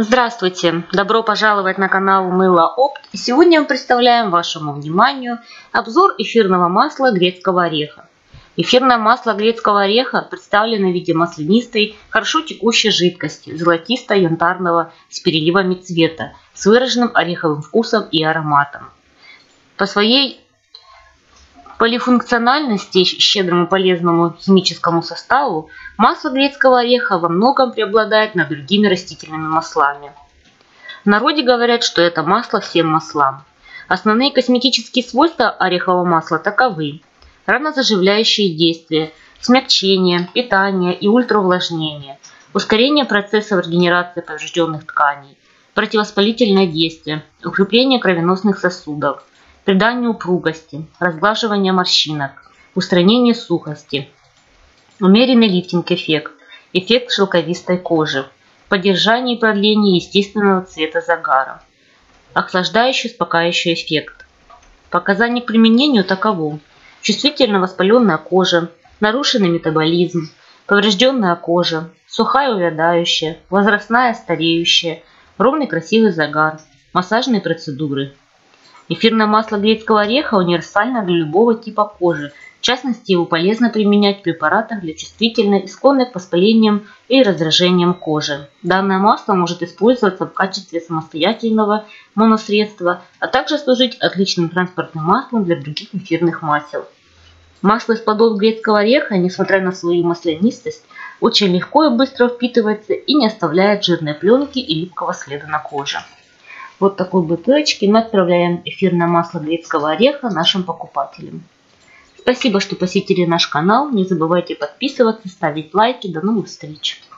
Здравствуйте! Добро пожаловать на канал Мыло Опт. И сегодня мы представляем вашему вниманию обзор эфирного масла грецкого ореха. Эфирное масло грецкого ореха представлено в виде маслянистой, хорошо текущей жидкости, золотисто-янтарного с переливами цвета, с выраженным ореховым вкусом и ароматом. По своей полифункциональности, щедрому полезному химическому составу, масло грецкого ореха во многом преобладает над другими растительными маслами. В народе говорят, что это масло всем маслам. Основные косметические свойства орехового масла таковы: ранозаживляющие действия, смягчение, питание и ультраувлажнение, ускорение процессов регенерации поврежденных тканей, противовоспалительное действие, укрепление кровеносных сосудов, придание упругости, разглаживание морщинок, устранение сухости, умеренный лифтинг-эффект, эффект шелковистой кожи, поддержание и продление естественного цвета загара, охлаждающий успокаивающий эффект. Показания к применению таковы: чувствительно воспаленная кожа, нарушенный метаболизм, поврежденная кожа, сухая увядающая, возрастная стареющая, ровный красивый загар, массажные процедуры. Эфирное масло грецкого ореха универсально для любого типа кожи. В частности, его полезно применять в препаратах для чувствительной и склонной к воспалениям или раздражениям кожи. Данное масло может использоваться в качестве самостоятельного моносредства, а также служить отличным транспортным маслом для других эфирных масел. Масло из плодов грецкого ореха, несмотря на свою маслянистость, очень легко и быстро впитывается и не оставляет жирной пленки и липкого следа на коже. Вот такой бутылочке мы отправляем эфирное масло грецкого ореха нашим покупателям. Спасибо, что посетили наш канал. Не забывайте подписываться, ставить лайки. До новых встреч!